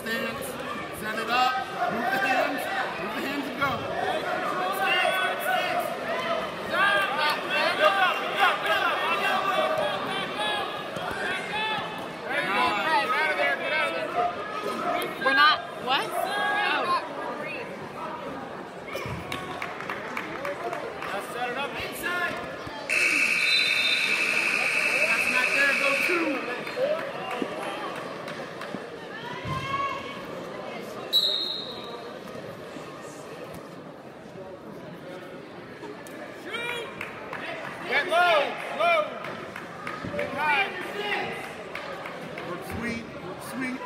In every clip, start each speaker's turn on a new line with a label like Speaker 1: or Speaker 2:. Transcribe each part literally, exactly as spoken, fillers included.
Speaker 1: stance, set it up, move the hands, move the hands and go.
Speaker 2: We're not, what? Oh.
Speaker 1: Let's set it up inside. That's not there, go two. Shoot! Get low, low. Get high. Work sweet, work sweet.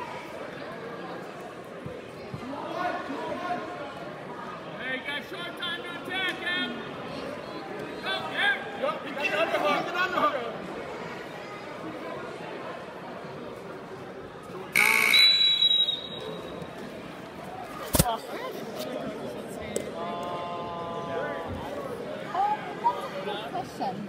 Speaker 3: Hey, you got short time to attack, Em. Go, Em.
Speaker 1: Go, you got the underhook. Get the underhook.
Speaker 2: Question.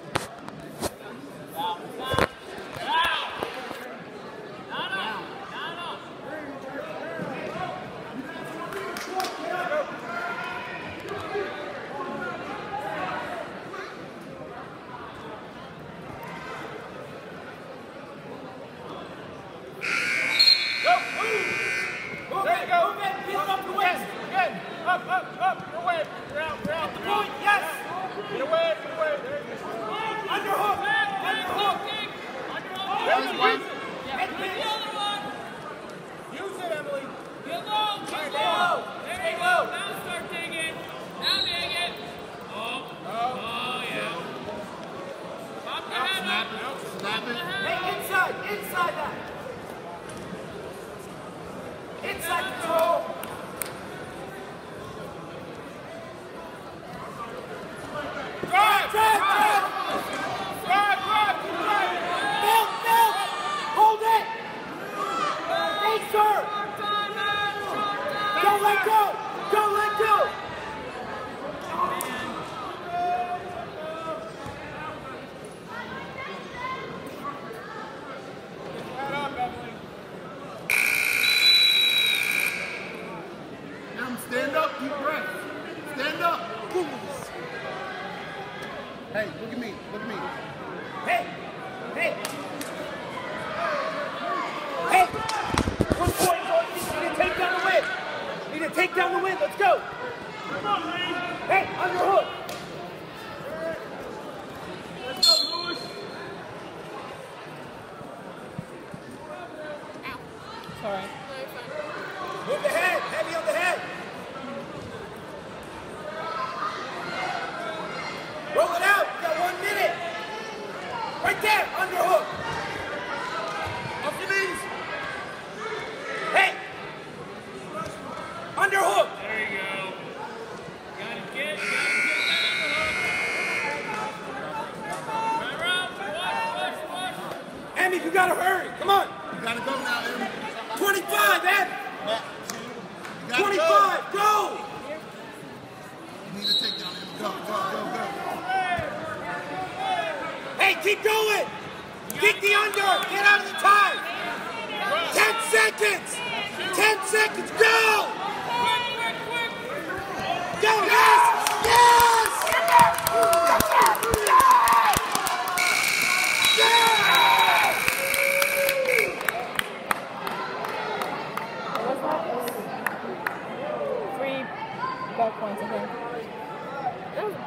Speaker 1: Up, up, up, get away, get out, get out. The point, yes! Get away, get away, there you go. Underhook, underhook. Underhook. Use the other one. Use it, Emily.
Speaker 3: Get low, get low. There you go. Now start digging. Now dig it. Oh, oh, yeah. Pop the head
Speaker 1: Snap
Speaker 3: up.
Speaker 1: it, nope, snap it.
Speaker 4: Hey, inside, inside that. Inside control.
Speaker 1: Drive, drive, drive! Drive, drive, drive!
Speaker 4: Milk, milk! Hold it! Hey, sir! Don't let go! Don't let go!
Speaker 1: Head up, Emily. Em, stand up, deep breath. Stand up. Hey, look at me, look at me.
Speaker 4: Hey! Hey! Hey! One point, boys. Need to take down the wind. Need to take down the wind. Let's go.
Speaker 3: Come on, Lee.
Speaker 4: Hey, underhook.
Speaker 3: Let's go, Lewis.
Speaker 2: Sorry.
Speaker 4: Move the head. Heavy on the head. Roll it out. You got one minute. Right there. Underhook.
Speaker 1: Up your knees.
Speaker 4: Hey. Underhook.
Speaker 3: There you go. Gotta get, gotta get that underhook. Fire up. Push, push, push.
Speaker 4: Emmy, you gotta hurry. Come on.
Speaker 1: You gotta go now, Em.
Speaker 4: twenty-five, Em.
Speaker 1: You gotta
Speaker 4: twenty-five. Go.
Speaker 1: go. You need to take down, Em. Go, go, go, go.
Speaker 4: Hey, keep going. Kick the under. Get out of the time. Ten seconds. Ten seconds. Go. Go. Yes. Yes. Yes.
Speaker 2: What was that? It was three bad points, I think. That was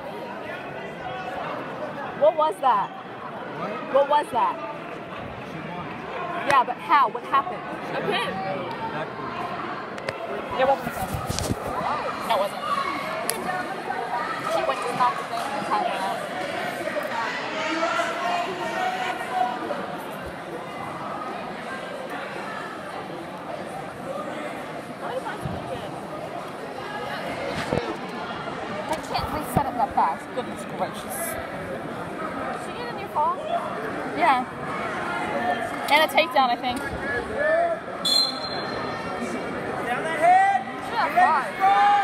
Speaker 2: What was that?
Speaker 1: What?
Speaker 2: What was that?
Speaker 1: She won.
Speaker 2: Yeah, but how? What happened? A pin. It wasn't a pin. No, it wasn't. She went to knock the thing and the time went out. I can't reset it that fast. Goodness gracious. Did she get a new fall? Yeah. And a takedown, I think.
Speaker 4: Down the head.
Speaker 2: She got five.